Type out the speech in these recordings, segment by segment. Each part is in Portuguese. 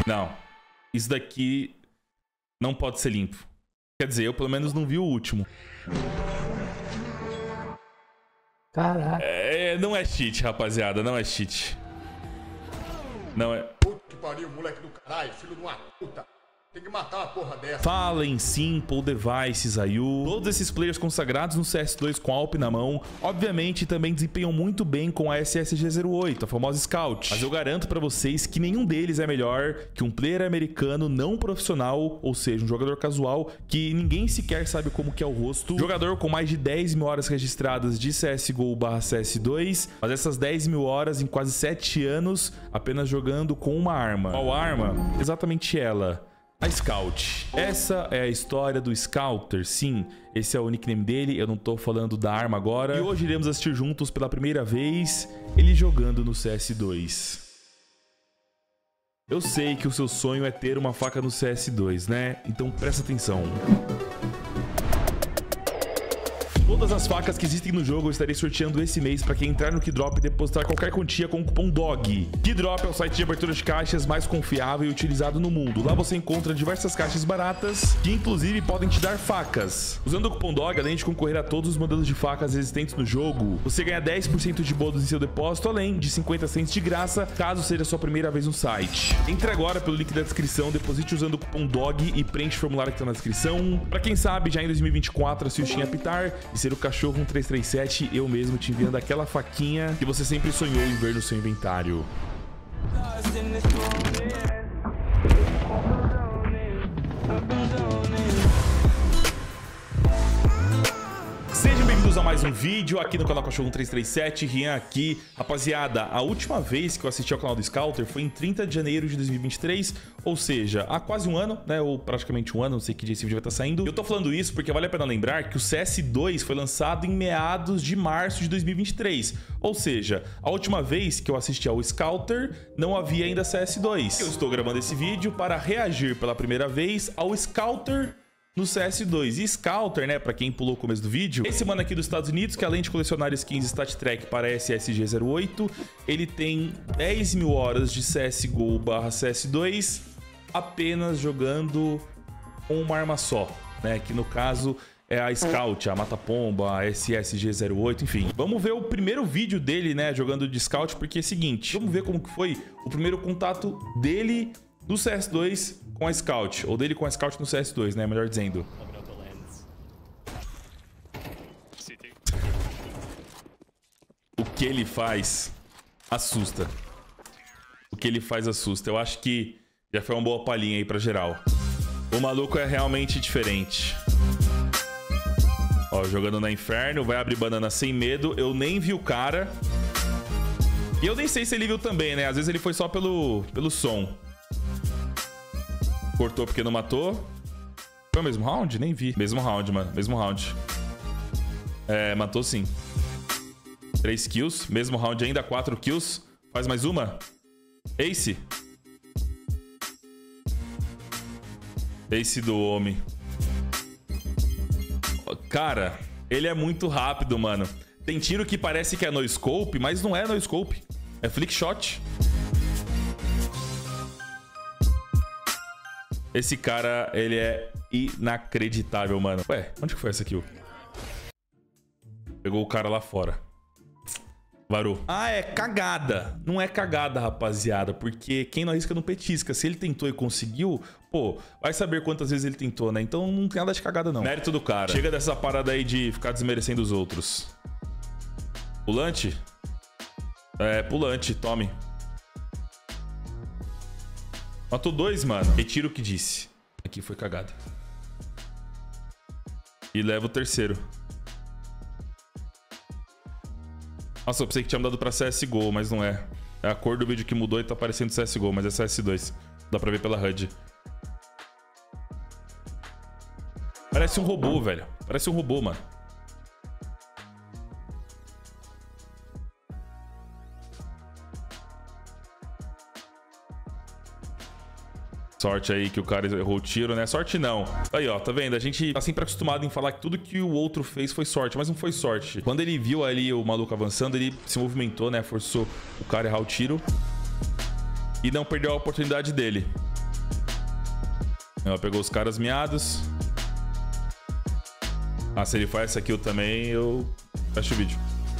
Não. Isso daqui não pode ser limpo. Quer dizer, eu pelo menos não vi o último. Caraca. Não é cheat, rapaziada. Não é cheat. Não é... Puta que pariu, moleque do caralho, filho de uma puta. Tem que matar uma porra dessa. Fallen, Simple, Devices, Ayu. Todos esses players consagrados no CS2 com a AWP na mão, obviamente também desempenham muito bem com a SSG-08, a famosa Scout. Mas eu garanto pra vocês que nenhum deles é melhor que um player americano não profissional, ou seja, um jogador casual que ninguém sequer sabe como que é o rosto. Jogador com mais de 10 mil horas registradas de CSGO/CS2, mas essas 10 mil horas em quase 7 anos apenas jogando com uma arma. Qual arma? Exatamente ela. A Scout. Essa é a história do Scouter, sim, esse é o nickname dele, eu não tô falando da arma agora. E hoje iremos assistir juntos pela primeira vez ele jogando no CS2. Eu sei que o seu sonho é ter uma faca no CS2, né? Então presta atenção. Todas as facas que existem no jogo eu estarei sorteando esse mês para quem entrar no Keydrop e depositar qualquer quantia com o cupom DOG. Keydrop é o site de abertura de caixas mais confiável e utilizado no mundo. Lá você encontra diversas caixas baratas que inclusive podem te dar facas. Usando o cupom DOG, além de concorrer a todos os modelos de facas existentes no jogo, você ganha 10% de bônus em seu depósito, além de 50 cents de graça, caso seja a sua primeira vez no site. Entre agora pelo link da descrição, deposite usando o cupom DOG e preenche o formulário que está na descrição. Para quem sabe, já em 2024, se o Steam apitar e ser o cachorro 1337, eu mesmo te enviando aquela faquinha que você sempre sonhou em ver no seu inventário. Sejam bem-vindos a mais um vídeo aqui no canal Cachorro 1337, Rian aqui. Rapaziada, a última vez que eu assisti ao canal do Scouter foi em 30 de janeiro de 2023, ou seja, há quase um ano, né, ou praticamente um ano, não sei que dia esse vídeo vai estar saindo. Eu tô falando isso porque vale a pena lembrar que o CS2 foi lançado em meados de março de 2023, ou seja, a última vez que eu assisti ao Scouter não havia ainda CS2. Eu estou gravando esse vídeo para reagir pela primeira vez ao Scouter no CS2. E Scouter, né, pra quem pulou o começo do vídeo, esse mano aqui dos Estados Unidos, que além de colecionar skins StatTrak para SSG-08, ele tem 10 mil horas de CSGO/CS2 apenas jogando com uma arma só, né, que no caso é a Scout, a Mata-Pomba, a SSG-08, enfim. Vamos ver o primeiro vídeo dele, né, jogando de Scout, porque é o seguinte, vamos ver como que foi o primeiro contato dele no CS2 com a Scout, ou dele com a Scout no CS2, né, melhor dizendo. O que ele faz assusta. O que ele faz assusta. Eu acho que já foi uma boa palhinha aí pra geral. O maluco é realmente diferente. Ó, jogando na Inferno, vai abrir banana sem medo. Eu nem vi o cara. E eu nem sei se ele viu também, né? Às vezes ele foi só pelo som. Cortou porque não matou. Foi o mesmo round? Nem vi. Mesmo round, mano. Mesmo round. É, matou sim. 3 kills. Mesmo round ainda. 4 kills. Faz mais uma. Ace. Ace do homem. Cara, ele é muito rápido, mano. Tem tiro que parece que é no scope, mas não é no scope. É flick shot. Esse cara, ele é inacreditável, mano. Ué, onde que foi essa kill? Pegou o cara lá fora. Varou. Ah, é cagada. Não é cagada, rapaziada. Porque quem não arrisca não petisca. Se ele tentou e conseguiu, pô, vai saber quantas vezes ele tentou, né? Então não tem nada de cagada, não. Mérito do cara. Chega dessa parada aí de ficar desmerecendo os outros. Pulante? É, pulante. Tome. Matou 2, mano. Retiro o que disse. Aqui foi cagada. E leva o terceiro. Nossa, eu pensei que tinha mudado pra CSGO, mas não é. É a cor do vídeo que mudou e tá aparecendo CSGO, mas é CS2. Dá pra ver pela HUD. Parece um robô, velho. Parece um robô, mano. Sorte aí que o cara errou o tiro, né? Sorte não. Aí, ó, tá vendo? A gente tá sempre acostumado em falar que tudo que o outro fez foi sorte, mas não foi sorte. Quando ele viu ali o maluco avançando, ele se movimentou, né? Forçou o cara a errar o tiro. E não perdeu a oportunidade dele. Ela pegou os caras miados. Ah, se ele faz essa kill também, eu fecho o vídeo.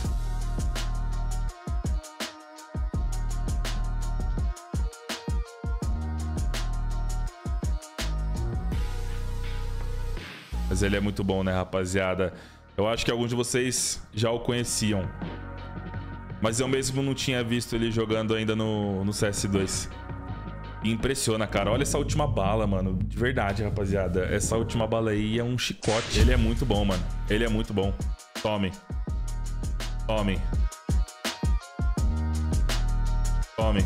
Mas ele é muito bom, né, rapaziada? Eu acho que alguns de vocês já o conheciam. Mas eu mesmo não tinha visto ele jogando ainda no CS2. E impressiona, cara. Olha essa última bala, mano. De verdade, rapaziada. Essa última bala aí é um chicote. Ele é muito bom, mano. Ele é muito bom. Tome. Tome. Tome.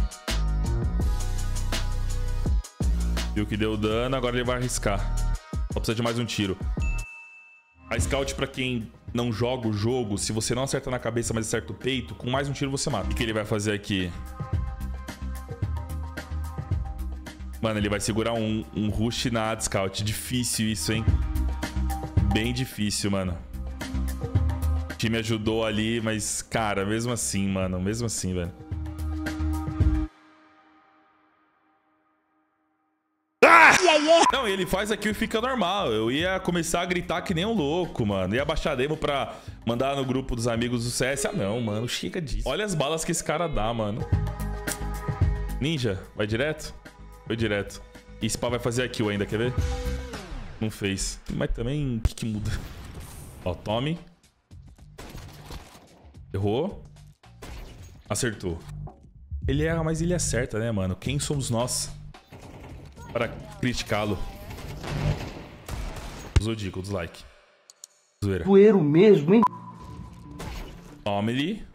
Viu que deu dano, agora ele vai arriscar. Só precisa de mais um tiro. A Scout, pra quem não joga o jogo, se você não acerta na cabeça, mas acerta o peito, com mais um tiro você mata. O que ele vai fazer aqui? Mano, ele vai segurar um rush na Ad Scout. Difícil isso, hein? Bem difícil, mano. O time ajudou ali, mas, cara, mesmo assim, mano. Mesmo assim, velho. Não, ele faz aqui e fica normal. Eu ia começar a gritar que nem um louco, mano. Ia baixar a demo pra mandar no grupo dos amigos do CS. Ah, não, mano. Chega disso. Olha as balas que esse cara dá, mano. Ninja, vai direto? Foi direto. E esse pau vai fazer a kill ainda, quer ver? Não fez. Mas também, o que muda? Ó, tome. Errou. Acertou. Ele erra, mas ele acerta, né, mano? Quem somos nós para criticá-lo? Zodico, dislike. Zoeira. Zoeiro mesmo, hein? Tome-lhe.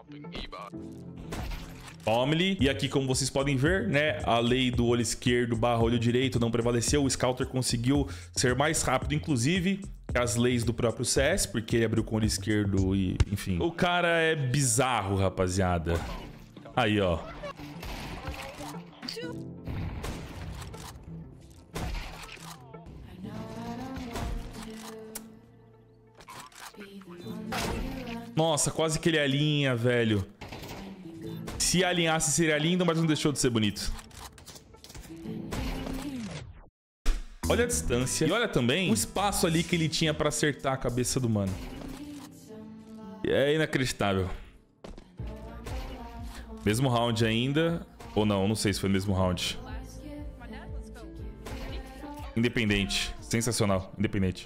Tome-lhe. E aqui, como vocês podem ver, né, a lei do olho esquerdo barra olho direito não prevaleceu. O Scouter conseguiu ser mais rápido, inclusive, que as leis do próprio CS, porque ele abriu com o olho esquerdo e, enfim. O cara é bizarro, rapaziada. Aí, ó. Nossa, quase que ele alinha, velho. Se alinhasse, seria lindo, mas não deixou de ser bonito. Olha a distância. E olha também o espaço ali que ele tinha pra acertar a cabeça do mano. É inacreditável. Mesmo round ainda. Ou não, não sei se foi o mesmo round. Independente. Sensacional. Independente.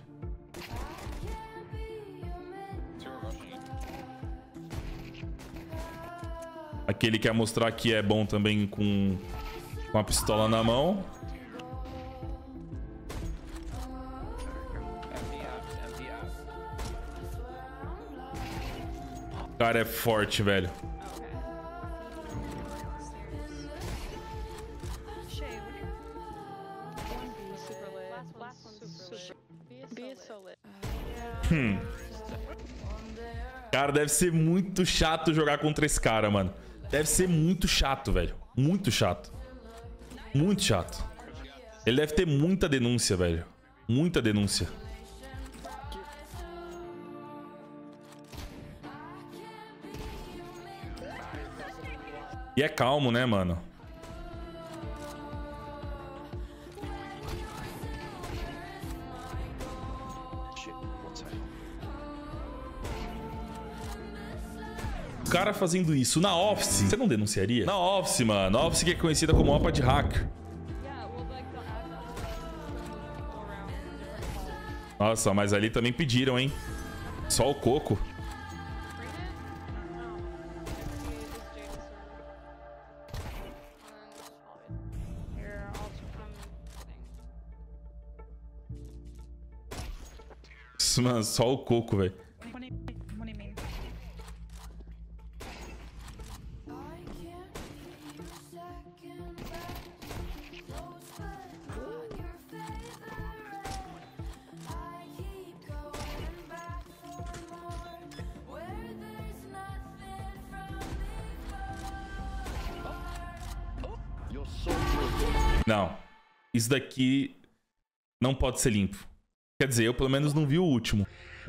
Aqui ele quer mostrar que é bom também com a pistola na mão. O cara é forte, velho. Cara, deve ser muito chato jogar contra esse cara, mano. Deve ser muito chato, velho. Muito chato. Muito chato. Ele deve ter muita denúncia, velho. Muita denúncia. E é calmo, né, mano? O cara fazendo isso na Office, você não denunciaria? Na Office, mano. A Office que é conhecida como OPA de hacker. Nossa, mas ali também pediram, hein? Só o coco. Mano, só o coco, velho. Não. Isso daqui não pode ser limpo. Quer dizer, eu pelo menos não vi o último.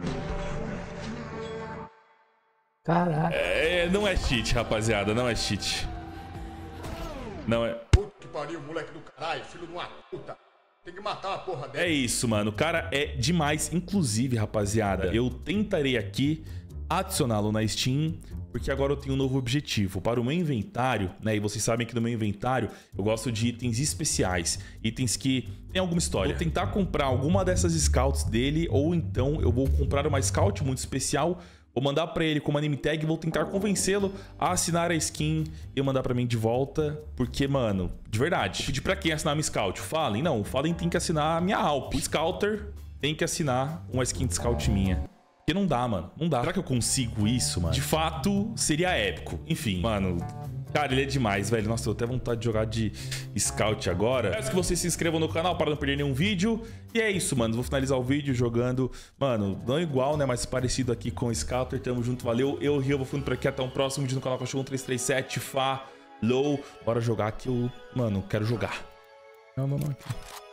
Caraca. É, não é cheat, rapaziada. Não é cheat. Não é... Puta que pariu, moleque do caralho, filho de uma puta. Tem que matar uma porra dessa. É isso, mano. O cara é demais. Inclusive, rapaziada, eu tentarei aqui adicioná-lo na Steam, porque agora eu tenho um novo objetivo. Para o meu inventário, né? E vocês sabem que no meu inventário eu gosto de itens especiais. Itens que tem alguma história. Vou tentar comprar alguma dessas scouts dele, ou então eu vou comprar uma scout muito especial. Vou mandar pra ele com uma name tag e vou tentar convencê-lo a assinar a skin e mandar pra mim de volta. Porque, mano, de verdade, pedir pra quem assinar uma scout? Falem, não, falem tem que assinar a minha Alp. O Scouter tem que assinar uma skin de scout minha. Porque não dá, mano, não dá. Será que eu consigo isso, mano? De fato, seria épico. Enfim, mano, cara, ele é demais, velho. Nossa, eu tenho até vontade de jogar de scout agora. Peço que vocês se inscrevam no canal para não perder nenhum vídeo. E é isso, mano. Vou finalizar o vídeo jogando, mano, não igual, né? Mas parecido aqui com o Scouter. Tamo junto, valeu. Eu, Rio, vou fundo por aqui. Até um próximo vídeo no canal Cachorro 1337. Falou. Bora jogar que eu, mano, quero jogar. Não. Aqui.